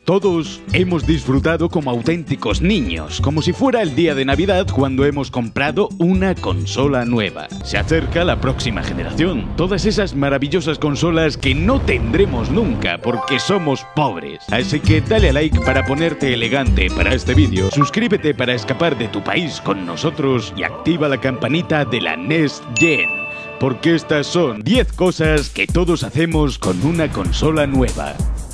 Todos hemos disfrutado como auténticos niños, como si fuera el día de Navidad cuando hemos comprado una consola nueva. Se acerca la próxima generación, todas esas maravillosas consolas que no tendremos nunca porque somos pobres. Así que dale a like para ponerte elegante para este vídeo, suscríbete para escapar de tu país con nosotros y activa la campanita de la Next Gen. Porque estas son 10 cosas que todos hacemos con una consola nueva.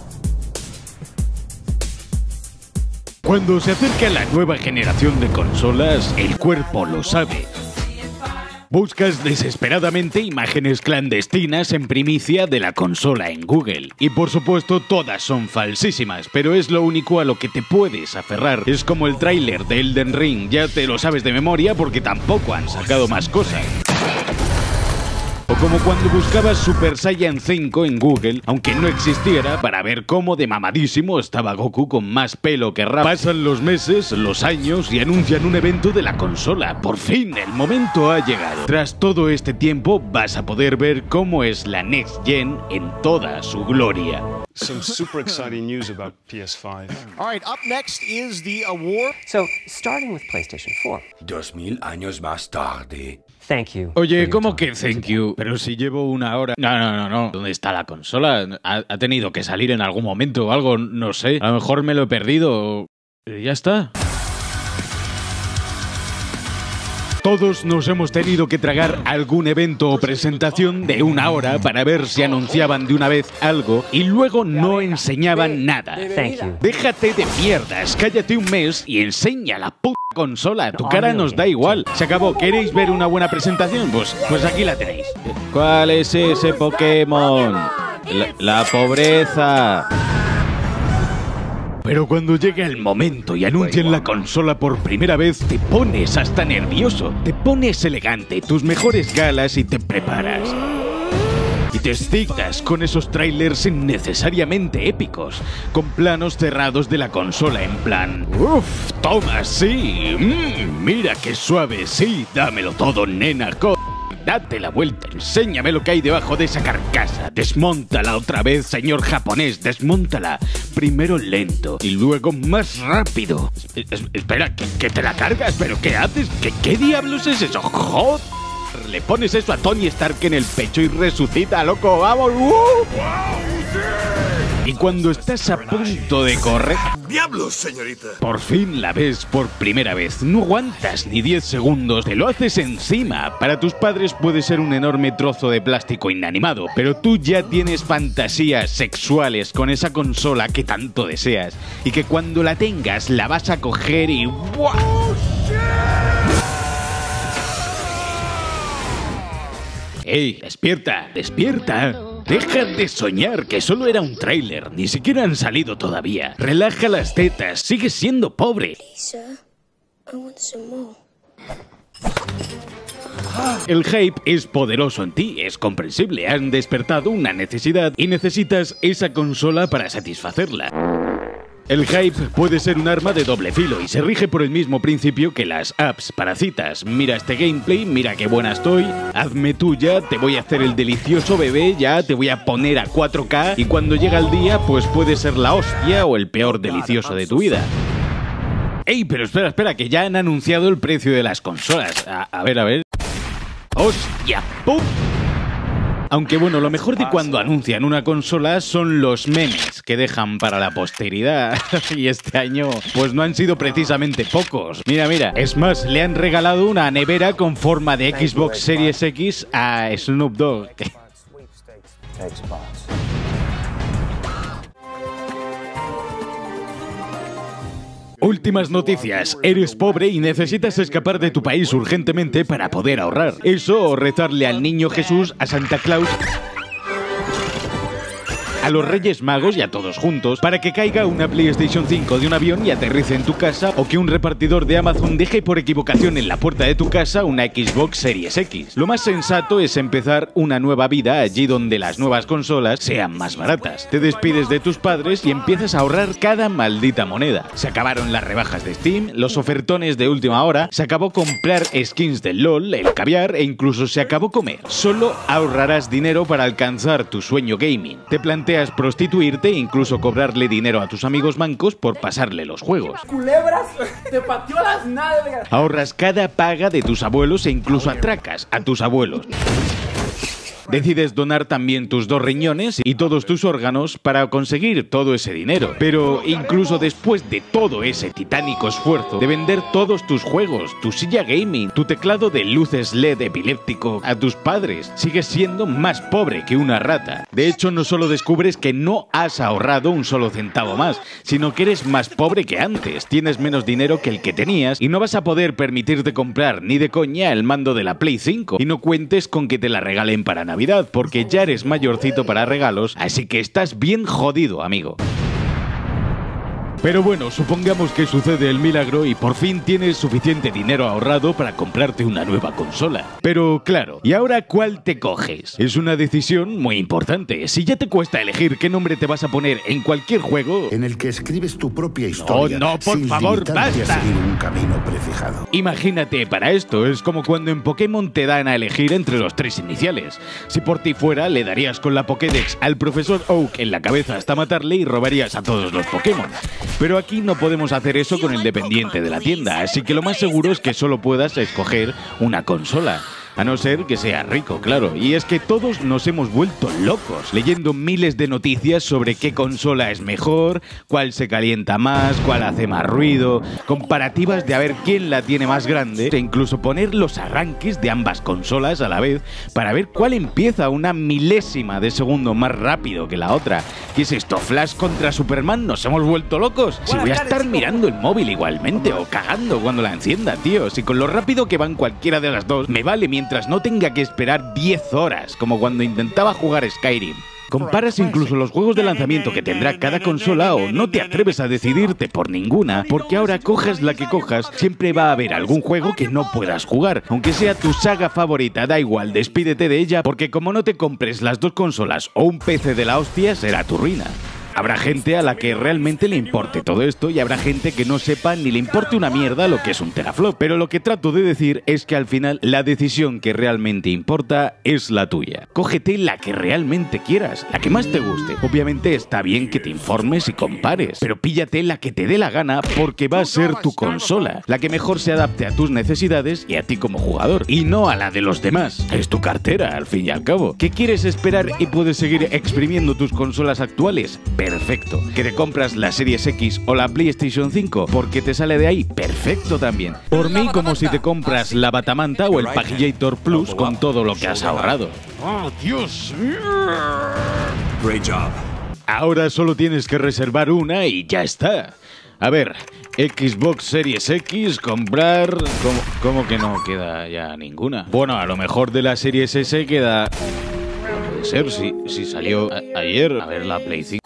Cuando se acerca la nueva generación de consolas, el cuerpo lo sabe. Buscas desesperadamente imágenes clandestinas en primicia de la consola en Google. Y por supuesto todas son falsísimas, pero es lo único a lo que te puedes aferrar. Es como el tráiler de Elden Ring, ya te lo sabes de memoria porque tampoco han sacado más cosas. O como cuando buscabas Super Saiyan 5 en Google, aunque no existiera, para ver cómo de mamadísimo estaba Goku con más pelo que rap. Pasan los meses, los años y anuncian un evento de la consola. Por fin, el momento ha llegado. Tras todo este tiempo, vas a poder ver cómo es la Next Gen en toda su gloria. Some super exciting news about PS5. All right, up next is the award. So, starting with PlayStation 4. 2000 años más tarde. Thank you. Oye, ¿cómo que thank you? Pero si llevo una hora... No. ¿Dónde está la consola? ¿Ha tenido que salir en algún momento o algo? No sé. A lo mejor me lo he perdido. Ya está. Todos nos hemos tenido que tragar algún evento o presentación de una hora para ver si anunciaban de una vez algo y luego no enseñaban nada. Thank you. Déjate de mierdas, cállate un mes y enseña la puta consola. Tu cara nos da igual. Se acabó. ¿Queréis ver una buena presentación? Pues aquí la tenéis. ¿Cuál es ese Pokémon? La pobreza. Pero cuando llega el momento y anuncian la consola por primera vez, te pones hasta nervioso, te pones elegante, tus mejores galas y te preparas. Y te excitas con esos trailers innecesariamente épicos, con planos cerrados de la consola en plan ¡uf! ¡Toma, sí! ¡Mira qué suave! ¡Sí! ¡Dámelo todo, nena! Date la vuelta, enséñame lo que hay debajo de esa carcasa. Desmóntala otra vez, señor japonés, desmóntala. Primero lento y luego más rápido. Espera, ¿que te la cargas? ¿Pero qué haces? ¿Qué diablos es eso? ¡Joder! Le pones eso a Tony Stark en el pecho y resucita, loco. ¡Vamos! Y cuando estás a punto de correr... ¡Diablos, señorita! Por fin la ves por primera vez. No aguantas ni 10 segundos. Te lo haces encima. Para tus padres puede ser un enorme trozo de plástico inanimado, pero tú ya tienes fantasías sexuales con esa consola que tanto deseas. Y que cuando la tengas la vas a coger y... ¡buah! ¡Ey! ¡Despierta! ¡Despierta! Deja de soñar, que solo era un tráiler. Ni siquiera han salido todavía. Relaja las tetas. Sigues siendo pobre. El hype es poderoso en ti, es comprensible. Han despertado una necesidad y necesitas esa consola para satisfacerla. El hype puede ser un arma de doble filo y se rige por el mismo principio que las apps para citas. Mira este gameplay, mira qué buena estoy, hazme tuya, te voy a hacer el delicioso bebé, ya te voy a poner a 4K y cuando llega el día pues puede ser la hostia o el peor delicioso de tu vida. ¡Ey, pero espera, que ya han anunciado el precio de las consolas! A ver... ¡Hostia, pum! Aunque bueno, lo mejor de cuando anuncian una consola son los memes que dejan para la posteridad. Y este año, pues no han sido precisamente pocos. Mira, es más, le han regalado una nevera con forma de Xbox Series X a Snoop Dogg. Últimas noticias. Eres pobre y necesitas escapar de tu país urgentemente para poder ahorrar. Eso o rezarle al niño Jesús, a Santa Claus, a los Reyes Magos y a todos juntos para que caiga una PlayStation 5 de un avión y aterrice en tu casa, o que un repartidor de Amazon deje por equivocación en la puerta de tu casa una Xbox Series X. Lo más sensato es empezar una nueva vida allí donde las nuevas consolas sean más baratas. Te despides de tus padres y empiezas a ahorrar cada maldita moneda. Se acabaron las rebajas de Steam, los ofertones de última hora, se acabó comprar skins del LOL, el caviar e incluso se acabó comer. Solo ahorrarás dinero para alcanzar tu sueño gaming. Te planteas deseas prostituirte e incluso cobrarle dinero a tus amigos mancos por pasarle los juegos. Culebras, te pateó las nalgas. Ahorras cada paga de tus abuelos e incluso atracas a tus abuelos. Decides donar también tus 2 riñones y todos tus órganos para conseguir todo ese dinero. Pero incluso después de todo ese titánico esfuerzo de vender todos tus juegos, tu silla gaming, tu teclado de luces LED epiléptico a tus padres, sigues siendo más pobre que una rata. De hecho, no solo descubres que no has ahorrado un solo centavo más, sino que eres más pobre que antes, tienes menos dinero que el que tenías y no vas a poder permitirte comprar ni de coña el mando de la Play 5 y no cuentes con que te la regalen para Navidad, porque ya eres mayorcito para regalos, así que estás bien jodido, amigo. Pero bueno, supongamos que sucede el milagro y por fin tienes suficiente dinero ahorrado para comprarte una nueva consola. Pero claro, ¿y ahora cuál te coges? Es una decisión muy importante. Si ya te cuesta elegir qué nombre te vas a poner en cualquier juego... En el que escribes tu propia historia. No, por favor, basta. A seguir un camino prefijado. Imagínate, para esto es como cuando en Pokémon te dan a elegir entre los 3 iniciales. Si por ti fuera, le darías con la Pokédex al profesor Oak en la cabeza hasta matarle y robarías a todos los Pokémon. Pero aquí no podemos hacer eso con el dependiente de la tienda, así que lo más seguro es que solo puedas escoger una consola. A no ser que sea rico, claro. Y es que todos nos hemos vuelto locos, leyendo miles de noticias sobre qué consola es mejor, cuál se calienta más, cuál hace más ruido, comparativas de a ver quién la tiene más grande, e incluso poner los arranques de ambas consolas a la vez para ver cuál empieza una milésima de segundo más rápido que la otra. ¿Qué es esto? ¿Flash contra Superman? ¿Nos hemos vuelto locos? Si voy a estar mirando el móvil igualmente o cagando cuando la encienda, tío. Si con lo rápido que van cualquiera de las dos me vale mientras no tenga que esperar 10 horas, como cuando intentaba jugar Skyrim. Comparas incluso los juegos de lanzamiento que tendrá cada consola o no te atreves a decidirte por ninguna, porque ahora cojas la que cojas, siempre va a haber algún juego que no puedas jugar. Aunque sea tu saga favorita, da igual, despídete de ella, porque como no te compres las 2 consolas o un PC de la hostia, será tu ruina. Habrá gente a la que realmente le importe todo esto y habrá gente que no sepa ni le importe una mierda lo que es un teraflop. Pero lo que trato de decir es que al final la decisión que realmente importa es la tuya. Cógete la que realmente quieras, la que más te guste. Obviamente está bien que te informes y compares, pero píllate la que te dé la gana porque va a ser tu consola, la que mejor se adapte a tus necesidades y a ti como jugador, y no a la de los demás. Es tu cartera, al fin y al cabo. ¿Qué quieres esperar y puedes seguir exprimiendo tus consolas actuales? Perfecto. ¿Que te compras la Series X o la PlayStation 5 porque te sale de ahí? Perfecto también. Por mí, como si te compras la Batamanta o el Pagillator Plus con todo lo que has ahorrado. Oh, Dios mío. Great job. Ahora solo tienes que reservar una y ya está. A ver, Xbox Series X, comprar... ¿Cómo que no queda ya ninguna? Bueno, a lo mejor de la Series S queda... Puede ser, si salió ayer. A ver, la Play 5.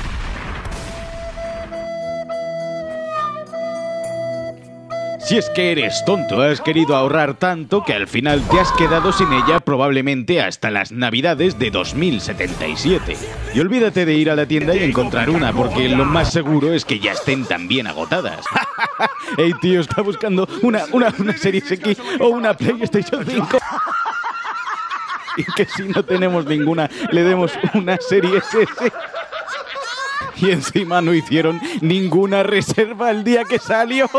Si es que eres tonto, has querido ahorrar tanto que al final te has quedado sin ella probablemente hasta las Navidades de 2077. Y olvídate de ir a la tienda y encontrar una, porque lo más seguro es que ya estén también agotadas. Ey, tío, está buscando una Series X o una PlayStation 5. Y que si no tenemos ninguna, le demos una Series S. Y encima no hicieron ninguna reserva el día que salió.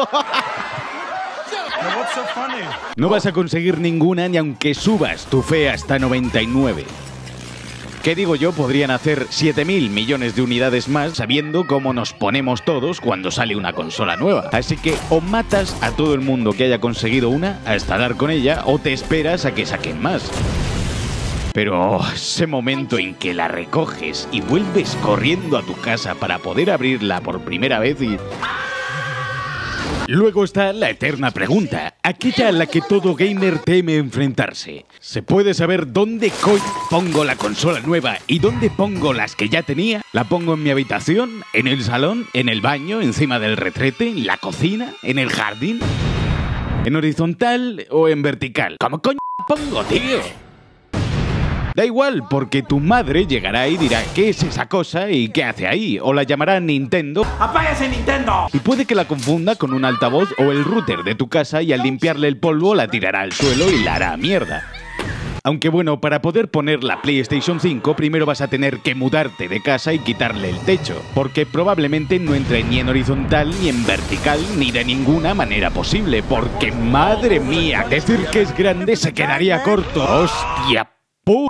No vas a conseguir ninguna ni aunque subas tu fe hasta 99. ¿Qué digo yo? Podrían hacer 7.000 millones de unidades más sabiendo cómo nos ponemos todos cuando sale una consola nueva. Así que o matas a todo el mundo que haya conseguido una hasta dar con ella o te esperas a que saquen más. Pero ese momento en que la recoges y vuelves corriendo a tu casa para poder abrirla por primera vez y... Luego está la eterna pregunta, aquella a la que todo gamer teme enfrentarse. ¿Se puede saber dónde coño pongo la consola nueva y dónde pongo las que ya tenía? ¿La pongo en mi habitación? ¿En el salón? ¿En el baño? ¿Encima del retrete? ¿En la cocina? ¿En el jardín? ¿En horizontal o en vertical? ¿Cómo coño pongo, tío? Da igual, porque tu madre llegará y dirá ¿qué es esa cosa y qué hace ahí? O la llamará Nintendo. ¡Apágase, Nintendo! Y puede que la confunda con un altavoz o el router de tu casa y al limpiarle el polvo la tirará al suelo y la hará mierda. Aunque bueno, para poder poner la PlayStation 5 primero vas a tener que mudarte de casa y quitarle el techo, porque probablemente no entre ni en horizontal ni en vertical ni de ninguna manera posible, porque madre mía, decir que es grande se quedaría corto. ¡Hostia puta!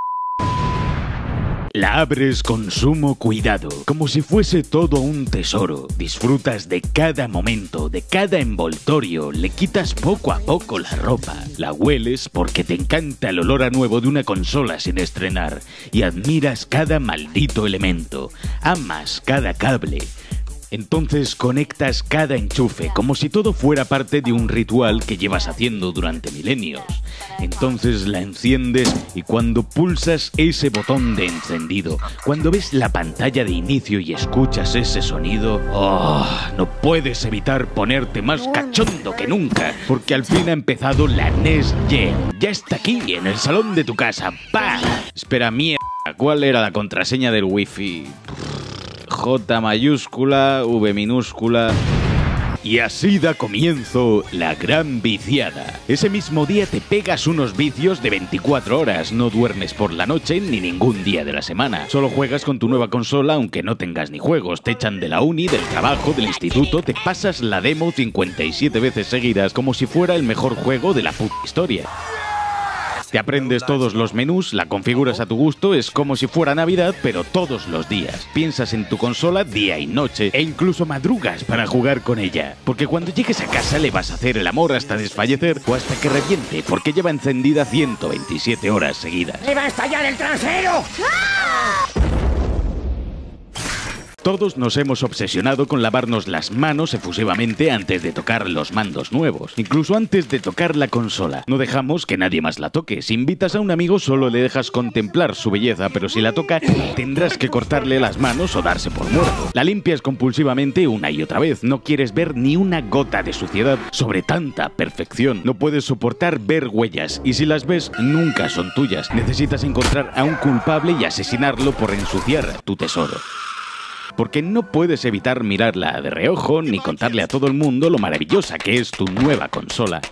La abres con sumo cuidado, como si fuese todo un tesoro. Disfrutas de cada momento, de cada envoltorio, le quitas poco a poco la ropa. La hueles porque te encanta el olor a nuevo de una consola sin estrenar y admiras cada maldito elemento. Amas cada cable. Entonces conectas cada enchufe, como si todo fuera parte de un ritual que llevas haciendo durante milenios. Entonces la enciendes y cuando pulsas ese botón de encendido, cuando ves la pantalla de inicio y escuchas ese sonido, no puedes evitar ponerte más cachondo que nunca, porque al fin ha empezado la NES Gen. Ya está aquí, en el salón de tu casa. ¡Pah! Espera, mierda, ¿cuál era la contraseña del wifi? J mayúscula, V minúscula. Y así da comienzo la gran viciada. Ese mismo día te pegas unos vicios de 24 horas, no duermes por la noche ni ningún día de la semana. Solo juegas con tu nueva consola aunque no tengas ni juegos, te echan de la uni, del trabajo, del instituto, te pasas la demo 57 veces seguidas como si fuera el mejor juego de la puta historia. Te aprendes todos los menús, la configuras a tu gusto, es como si fuera Navidad, pero todos los días. Piensas en tu consola día y noche, e incluso madrugas para jugar con ella. Porque cuando llegues a casa le vas a hacer el amor hasta desfallecer o hasta que reviente, porque lleva encendida 127 horas seguidas. ¡Le va a estallar el trasero! ¡Ah! Todos nos hemos obsesionado con lavarnos las manos efusivamente antes de tocar los mandos nuevos, incluso antes de tocar la consola. No dejamos que nadie más la toque. Si invitas a un amigo solo le dejas contemplar su belleza, pero si la toca tendrás que cortarle las manos o darse por muerto. La limpias compulsivamente una y otra vez. No quieres ver ni una gota de suciedad sobre tanta perfección. No puedes soportar ver huellas y si las ves nunca son tuyas. Necesitas encontrar a un culpable y asesinarlo por ensuciar tu tesoro. Porque no puedes evitar mirarla de reojo ni contarle a todo el mundo lo maravillosa que es tu nueva consola.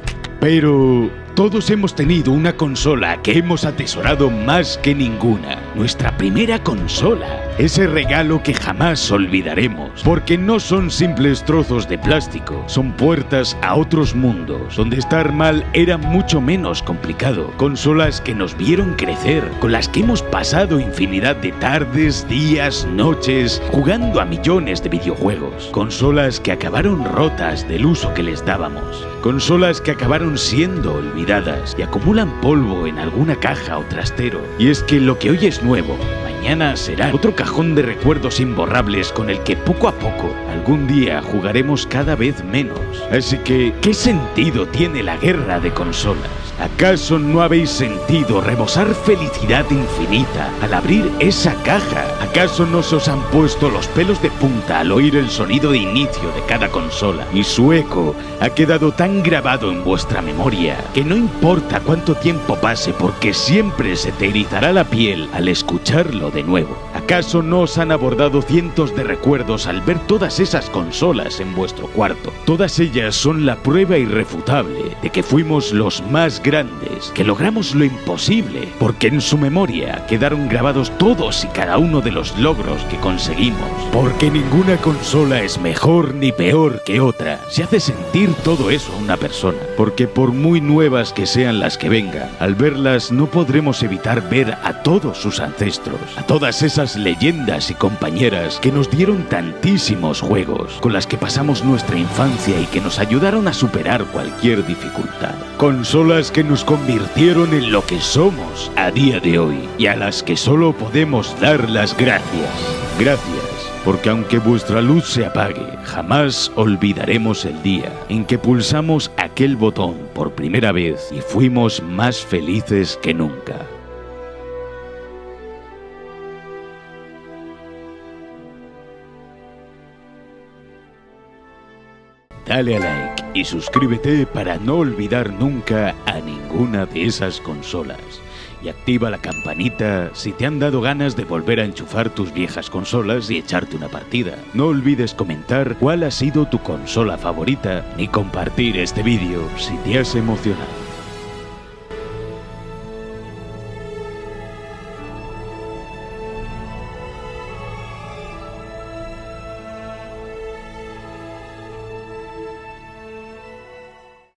Pero todos hemos tenido una consola que hemos atesorado más que ninguna. Nuestra primera consola. Ese regalo que jamás olvidaremos. Porque no son simples trozos de plástico. Son puertas a otros mundos. Donde estar mal era mucho menos complicado. Consolas que nos vieron crecer. Con las que hemos pasado infinidad de tardes, días, noches. Jugando a millones de videojuegos. Consolas que acabaron rotas del uso que les dábamos. Consolas que acabaron siendo olvidadas y acumulan polvo en alguna caja o trastero. Y es que lo que hoy es nuevo, mañana será otro cajón de recuerdos imborrables con el que poco a poco, algún día jugaremos cada vez menos. Así que, ¿qué sentido tiene la guerra de consolas? ¿Acaso no habéis sentido rebosar felicidad infinita al abrir esa caja? ¿Acaso no se os han puesto los pelos de punta al oír el sonido de inicio de cada consola? Y su eco ha quedado tan grabado en vuestra memoria que no importa cuánto tiempo pase porque siempre se te erizará la piel al escucharlo de nuevo. ¿Acaso no os han abordado cientos de recuerdos al ver todas esas consolas en vuestro cuarto? Todas ellas son la prueba irrefutable de que fuimos los más grandes, que logramos lo imposible, porque en su memoria quedaron grabados todos y cada uno de los logros que conseguimos. Porque ninguna consola es mejor ni peor que otra. Se hace sentir todo eso a una persona. Porque por muy nuevas que sean las que vengan, al verlas no podremos evitar ver a todos sus ancestros, a todas esas leyendas y compañeras que nos dieron tantísimos juegos, con las que pasamos nuestra infancia y que nos ayudaron a superar cualquier dificultad. Consolas que nos convirtieron en lo que somos a día de hoy y a las que solo podemos dar las gracias. Gracias, porque aunque vuestra luz se apague, jamás olvidaremos el día en que pulsamos aquel botón por primera vez y fuimos más felices que nunca. Dale a like y suscríbete para no olvidar nunca a ninguna de esas consolas. Y activa la campanita si te han dado ganas de volver a enchufar tus viejas consolas y echarte una partida. No olvides comentar cuál ha sido tu consola favorita ni compartir este vídeo si te has emocionado.